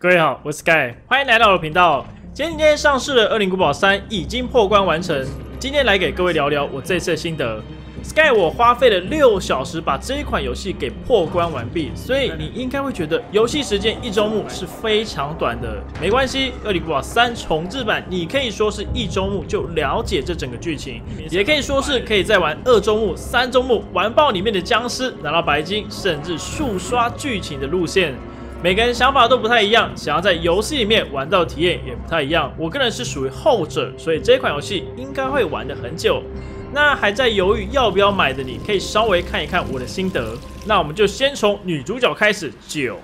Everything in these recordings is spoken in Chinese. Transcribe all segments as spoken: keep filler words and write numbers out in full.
各位好，我是 Sky， 欢迎来到我的频道。前几天上市的《恶灵古堡三》已经破关完成，今天来给各位聊聊我这次的心得。Sky 我花费了六小时把这一款游戏给破关完毕，所以你应该会觉得游戏时间一周目是非常短的。没关系，《恶灵古堡三》重置版你可以说是一周目就了解这整个剧情，也可以说是可以在玩二周目、三周目玩爆里面的僵尸，拿到白金，甚至速刷剧情的路线。每个人想法都不太一样，想要在游戏里面玩到体验也不太一样。我个人是属于后者，所以这款游戏应该会玩得很久。那还在犹豫要不要买的你，可以稍微看一看我的心得。那我们就先从女主角开始，九。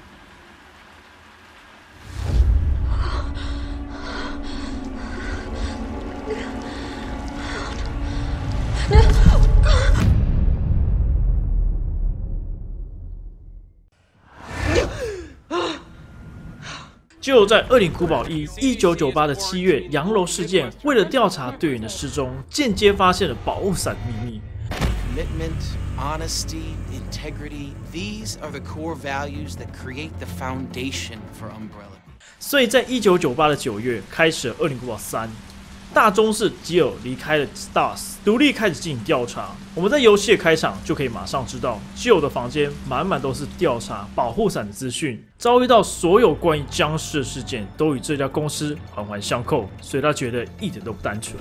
就在《恶灵古堡一》一九九八的七月洋楼事件，为了调查队员的失踪，间接发现了保护伞秘密。 Commitment, honesty, integrity, these are the core values that create the foundation for Umbrella. 所以在一九九八的九月，开始了《恶灵古堡三》。大宗是吉尔离开了 Stars， 独立开始进行调查。我们在游戏的开场就可以马上知道，吉尔的房间满满都是调查保护伞的资讯，遭遇到所有关于僵尸的事件都与这家公司环环相扣，所以他觉得一点都不单纯。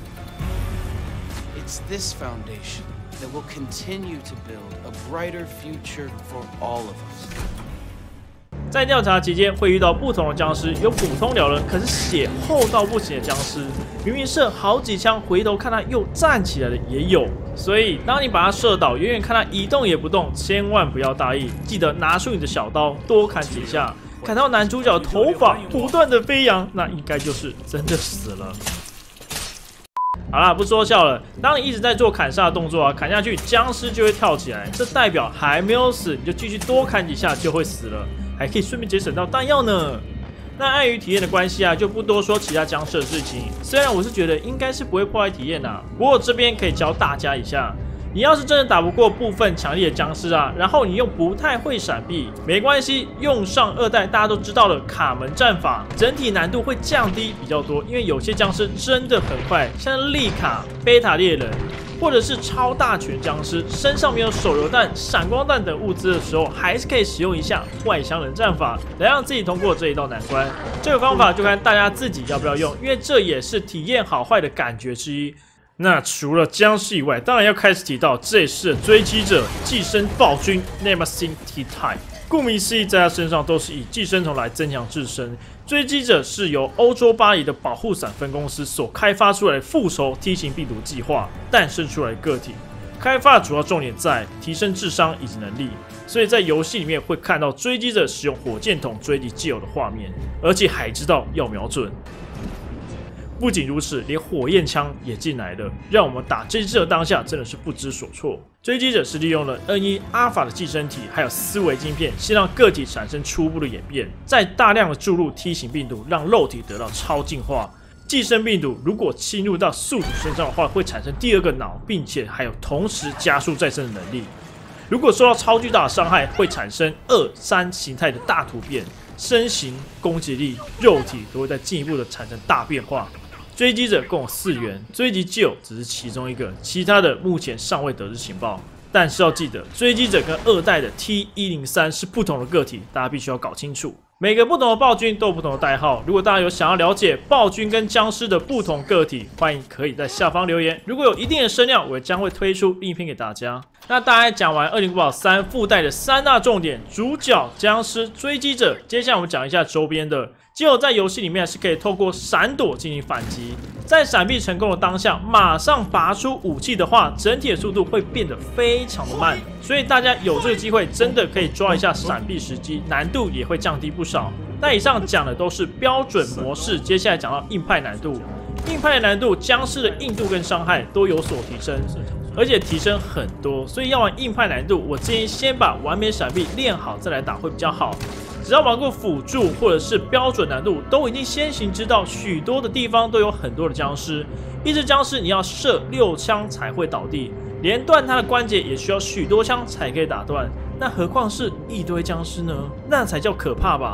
It's this foundation that will continue to build a brighter future for all of us. 在调查期间会遇到不同的僵尸，有普通鸟人，可是血厚到不行的僵尸，明明射好几枪，回头看他又站起来的也有。所以当你把他射倒，远远看他一动也不动，千万不要大意，记得拿出你的小刀多砍几下，砍到男主角头发不断的飞扬，那应该就是真的死了。好啦，不说笑了。当你一直在做砍杀的动作啊，砍下去僵尸就会跳起来，这代表还没有死，你就继续多砍几下就会死了，还可以顺便节省到弹药呢。那碍于体验的关系啊，就不多说其他僵尸的事情。虽然我是觉得应该是不会破坏体验啦、啊，不过这边可以教大家一下。你要是真的打不过部分强烈的僵尸啊，然后你又不太会闪避，没关系，用上二代大家都知道的卡门战法，整体难度会降低比较多，因为有些僵尸真的很快，像利卡、贝塔猎人，或者是超大群僵尸，身上没有手榴弹、闪光弹等物资的时候，还是可以使用一下外乡人战法，来让自己通过这一道难关。这个方法就看大家自己要不要用，因为这也是体验好坏的感觉之一。那除了僵尸以外，当然要开始提到这一世的追击者寄生暴君 Nemesis T-Type。顾名思义，在他身上都是以寄生虫来增强自身。追击者是由欧洲巴黎的保护伞分公司所开发出来的复仇梯形病毒计划诞生出来的个体。开发的主要重点在提升智商以及能力，所以在游戏里面会看到追击者使用火箭筒追击基友的画面，而且还知道要瞄准。不仅如此，连火焰枪也进来了，让我们打追击者当下真的是不知所措。追击者是利用了 N 一 Alpha 的寄生体，还有思维晶片，先让个体产生初步的演变，再大量的注入梯形病毒，让肉体得到超进化。寄生病毒如果侵入到宿主身上的话，会产生第二个脑，并且还有同时加速再生的能力。如果受到超巨大的伤害，会产生二三形态的大突变，身形、攻击力、肉体都会再进一步的产生大变化。追击者共有四员，追击救只是其中一个，其他的目前尚未得知情报。但是要记得，追击者跟二代的 T 一零三 是不同的个体，大家必须要搞清楚。每个不同的暴君都有不同的代号，如果大家有想要了解暴君跟僵尸的不同个体，欢迎可以在下方留言。如果有一定的声量，我将会推出另一篇给大家。那大家讲完《恶灵古堡三》附带的三大重点：主角、僵尸、追击者。接下来我们讲一下周边的。只有在游戏里面是可以透过闪躲进行反击，在闪避成功的当下，马上拔出武器的话，整体的速度会变得非常的慢。所以大家有这个机会，真的可以抓一下闪避时机，难度也会降低不少。那以上讲的都是标准模式，接下来讲到硬派难度。硬派的难度，僵尸的硬度跟伤害都有所提升，而且提升很多。所以要玩硬派难度，我建议先把完美闪避练好，再来打会比较好。只要玩过辅助或者是标准难度，都已经先行知道许多的地方都有很多的僵尸。一只僵尸你要射六枪才会倒地，连断它的关节也需要许多枪才可以打断，那何况是一堆僵尸呢？那才叫可怕吧！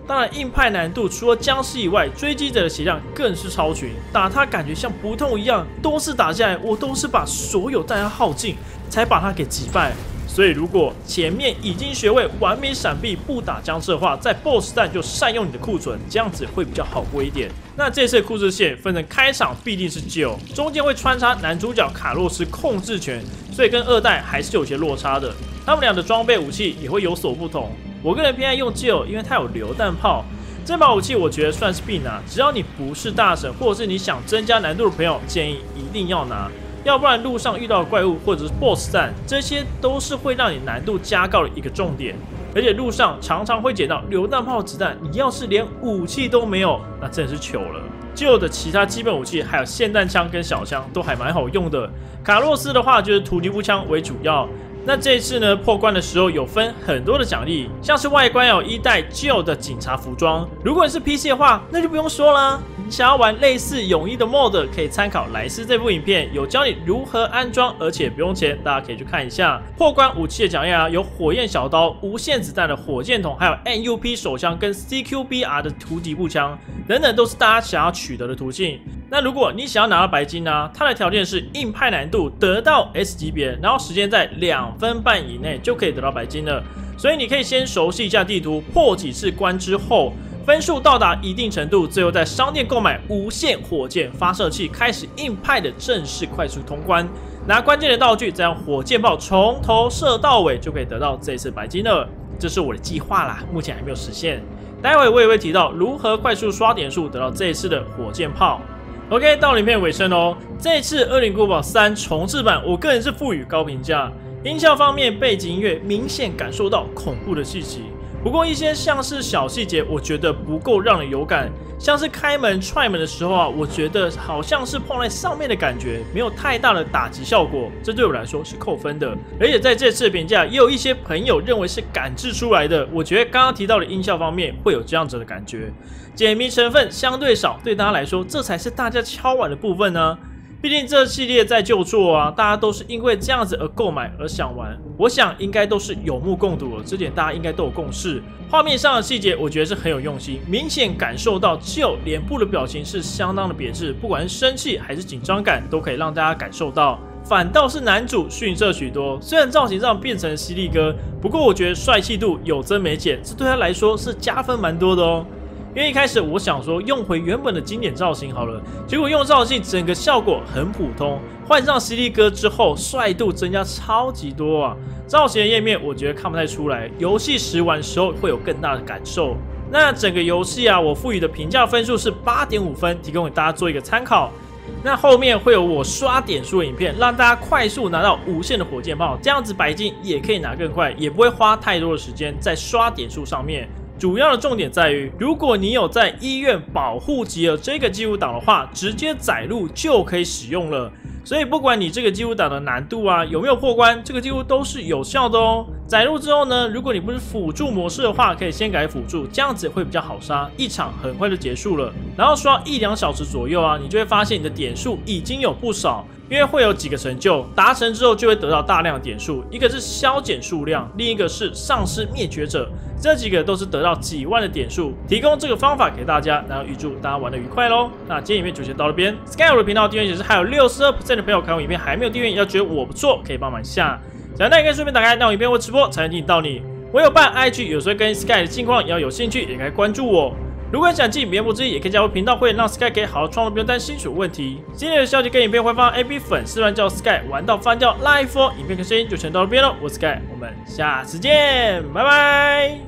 当然，硬派难度除了僵尸以外，追击者的血量更是超群，打他感觉像不痛一样，多次打下来，我都是把所有弹药耗尽，才把他给击败。所以，如果前面已经学会完美闪避不打僵尸的话，在 B O S S 战就善用你的库存，这样子会比较好过一点。那这次的故事线分成开场必定是 Jill， 中间会穿插男主角卡洛斯控制权，所以跟二代还是有些落差的。他们俩的装备武器也会有所不同。我个人偏爱用 Jill， 因为它有榴弹炮。这把武器我觉得算是必拿，只要你不是大神，或者是你想增加难度的朋友，建议一定要拿。要不然路上遇到的怪物或者是 B O S S 战，这些都是会让你难度加高的一个重点。而且路上常常会捡到榴弹炮子弹，你要是连武器都没有，那真的是糗了。Jill的其他基本武器还有霰弹枪跟小枪都还蛮好用的。卡洛斯的话就是突击步枪为主要。那这一次呢，破关的时候有分很多的奖励，像是外观有一代 Jill 的警察服装。如果你是 P C 的话，那就不用说啦。你想要玩类似泳衣的 mod， 可以参考莱斯这部影片，有教你如何安装，而且不用钱，大家可以去看一下。破关武器的奖励啊，有火焰小刀、无限子弹的火箭筒，还有 N U P 手枪跟 C Q B R 的突击步枪，等等都是大家想要取得的途径。那如果你想要拿到白金呢、啊，它的条件是硬派难度得到 S 级别，然后时间在两分半以内就可以得到白金了。所以你可以先熟悉一下地图，破几次关之后，分数到达一定程度，最后在商店购买无限火箭发射器，开始硬派的正式快速通关。拿关键的道具，再用火箭炮从头射到尾，就可以得到这一次白金了。这是我的计划啦，目前还没有实现。待会我也会提到如何快速刷点数得到这一次的火箭炮。OK， 到了影片尾声哦。这一次《恶灵古堡三》重制版，我个人是赋予高评价。音效方面，背景音乐明显感受到恐怖的气息。不过一些像是小细节，我觉得不够让人有感。像是开门踹门的时候啊，我觉得好像是碰在上面的感觉，没有太大的打击效果，这对我来说是扣分的。而且在这次的评价，也有一些朋友认为是感制出来的。我觉得刚刚提到的音效方面会有这样子的感觉，解谜成分相对少，对大家来说这才是大家敲碗的部分呢。毕竟这系列在旧作啊，大家都是因为这样子而购买而想玩，我想应该都是有目共睹了，这点大家应该都有共识。画面上的细节，我觉得是很有用心，明显感受到Jill脸部的表情是相当的别致，不管是生气还是紧张感，都可以让大家感受到。反倒是男主逊色许多，虽然造型上变成犀利哥，不过我觉得帅气度有增没减，这对他来说是加分蛮多的哦。因为一开始我想说用回原本的经典造型好了，结果用造型整个效果很普通，换上犀利哥之后，帅度增加超级多啊！造型的页面我觉得看不太出来，游戏时玩时候会有更大的感受。那整个游戏啊，我赋予的评价分数是 八点五分，提供给大家做一个参考。那后面会有我刷点数的影片，让大家快速拿到无限的火箭炮，这样子白金也可以拿更快，也不会花太多的时间在刷点数上面。主要的重点在于，如果你有在医院保护吉尔这个记录档的话，直接载入就可以使用了。所以不管你这个记录档的难度啊有没有破关，这个记录都是有效的哦。载入之后呢，如果你不是辅助模式的话，可以先改辅助，这样子会比较好杀，一场很快就结束了。然后刷一两小时左右啊，你就会发现你的点数已经有不少。因为会有几个成就，达成之后就会得到大量的点数，一个是消减数量，另一个是丧尸灭绝者，这几个都是得到几万的点数。提供这个方法给大家，然后预祝大家玩得愉快咯。那今天影片就先到这边 ，Sky 我的频道订阅显示还有 百分之六十二 的朋友看我影片还没有订阅，要觉得我不错，可以帮忙一下。想要也可以顺便打开那我影片或直播，才能听到你。我有办 I G， 有时候跟 Sky 的近况也要有兴趣，也可以关注我。如果想进影片不之一，也可以加入频道会员，让 Sky 可以好好创作，不用担心水问题。今天的消息跟影片会放 A B 粉丝团叫 Sky 玩到翻叫 Live 哦，影片跟声音就全到这边了。我是 Sky， 我们下次见，拜拜。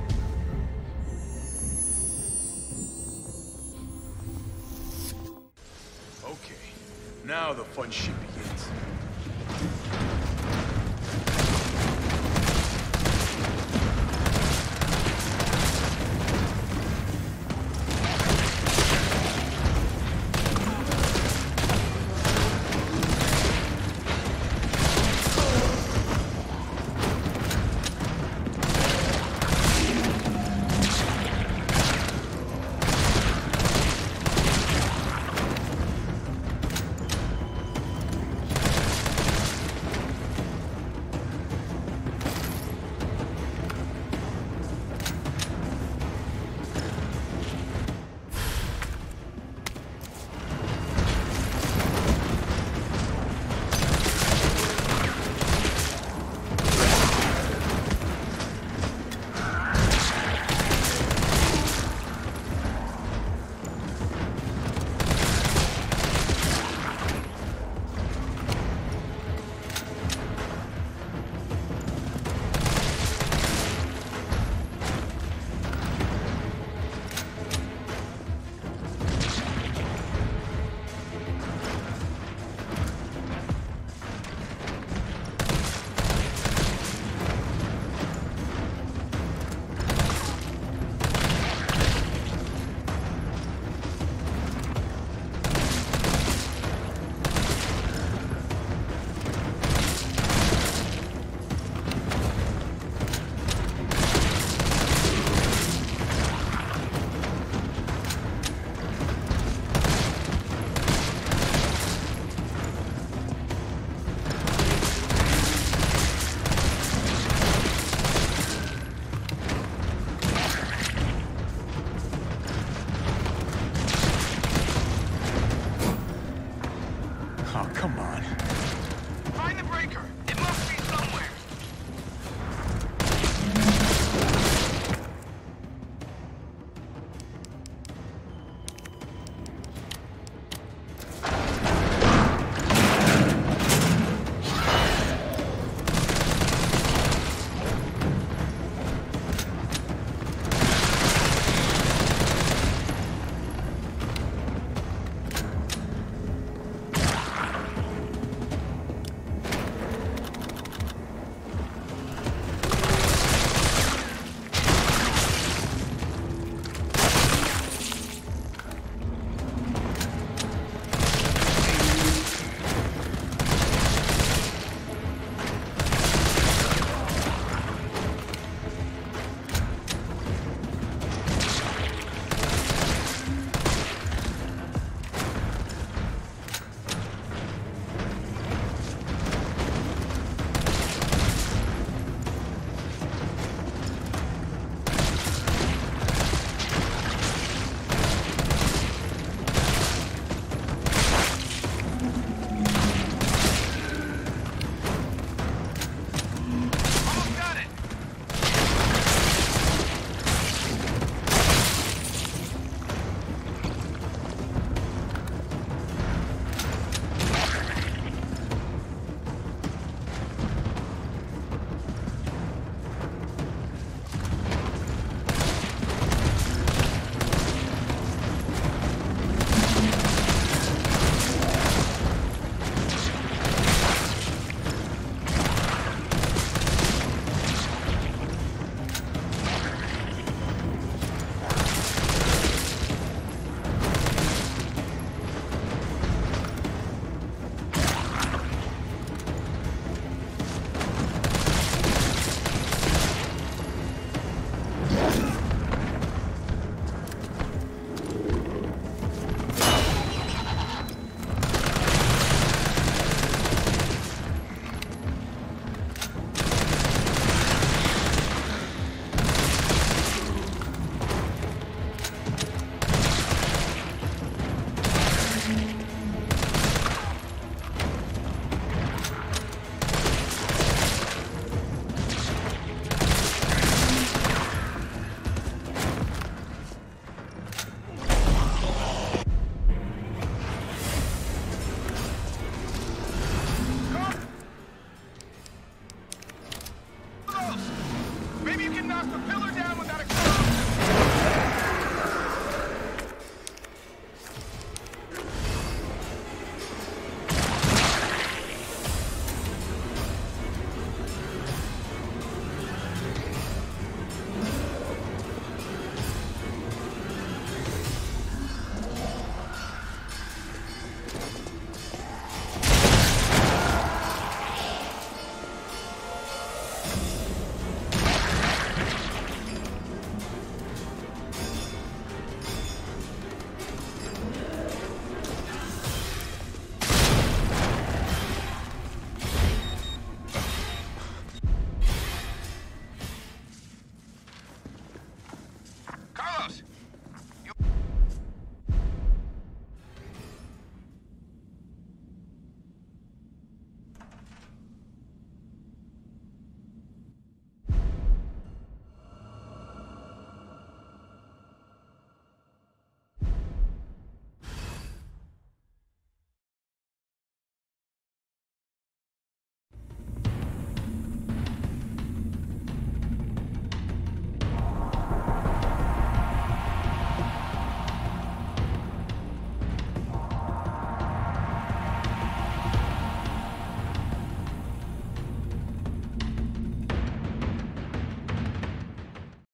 Okay, now the fun shit begins.